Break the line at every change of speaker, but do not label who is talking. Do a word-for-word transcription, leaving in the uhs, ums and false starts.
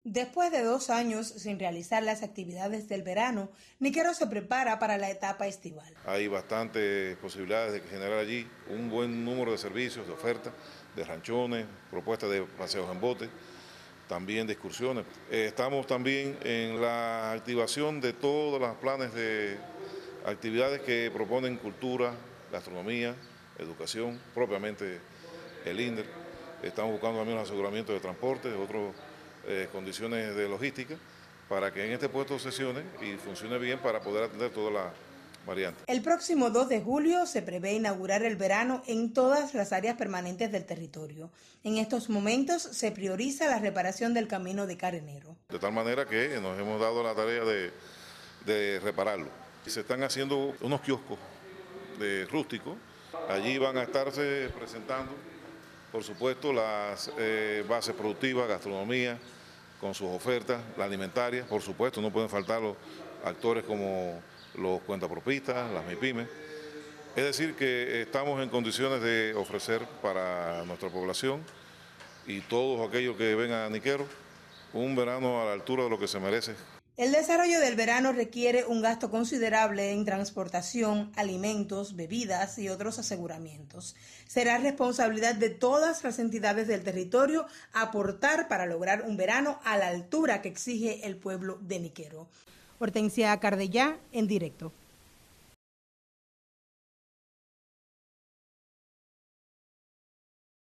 Después de dos años sin realizar las actividades del verano, Niquero se prepara para la etapa estival.
Hay bastantes posibilidades de generar allí un buen número de servicios, de ofertas, de ranchones, propuestas de paseos en bote, también de excursiones. Eh, estamos también en la activación de todos los planes de actividades que proponen cultura, gastronomía, educación, propiamente el INDER. Estamos buscando también los aseguramientos de transporte, otras eh, condiciones de logística, para que en este puesto sesione y funcione bien para poder atender todas las variantes.
El próximo dos de julio se prevé inaugurar el verano en todas las áreas permanentes del territorio. En estos momentos se prioriza la reparación del camino de Carenero.
De tal manera que nos hemos dado la tarea de, de repararlo. Se están haciendo unos kioscos de rústicos. Allí van a estarse presentando, por supuesto, las eh, bases productivas, gastronomía, con sus ofertas, la alimentaria, por supuesto, no pueden faltar los actores como los cuentapropistas, las MIPYMES. Es decir, que estamos en condiciones de ofrecer para nuestra población y todos aquellos que vengan a Niquero un verano a la altura de lo que se merece.
El desarrollo del verano requiere un gasto considerable en transportación, alimentos, bebidas y otros aseguramientos. Será responsabilidad de todas las entidades del territorio aportar para lograr un verano a la altura que exige el pueblo de Niquero. Hortensia Cardellá, en directo.